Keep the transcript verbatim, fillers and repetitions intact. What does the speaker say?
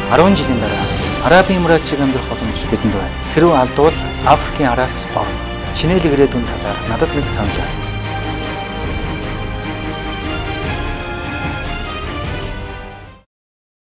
арван жилийн дараа Арабын Эмиратчиг амьдрах боломж бидэнд байна. Хэрвээ алдвал Африкийн араас орно. Чинэлэг ирээдүйн талаар надад нэг санал.